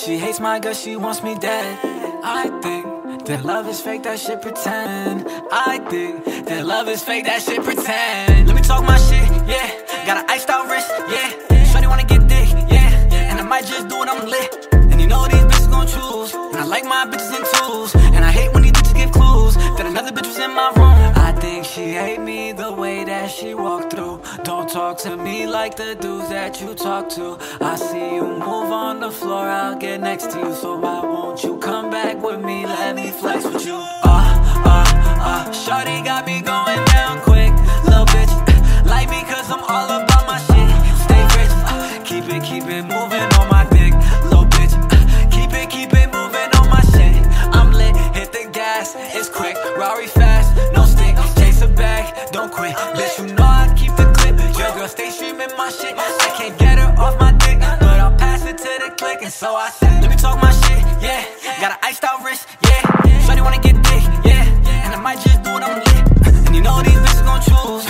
She hates my guts, she wants me dead. I think that love is fake, that shit pretend. I think that love is fake, that shit pretend. Let me talk my shit, yeah. Got an iced out wrist, yeah. Shawty wanna get dick, yeah. And I might just do it, I'm lit. And you know these bitches gon' choose. And I like my bitches in twos. And I hate when these bitches give clues that another bitch was in my room. I think she hate me the way that she walked through. Don't talk to me like the dudes that you talk to. I see you move on the floor, I'll get next to you. So why won't you come back with me, let me flex with you. Shawty got me going down quick. Little bitch, like me cause I'm all about my shit. Stay rich, keep it moving on my dick. Little bitch, keep it moving on my shit. I'm lit, hit the gas, it's quick. Rari fast, no stick, chase a bag, don't quit. Bitch, you know I keep the clip. Your girl stay streaming my shit. I can't get her off my dick, but I'll pass it to the click. And so I said, let me talk my shit, yeah. Got an iced out wrist, yeah. Shawty wanna get dick, yeah. And I might just do it, I'm lit. And you know these bitches gon' choose.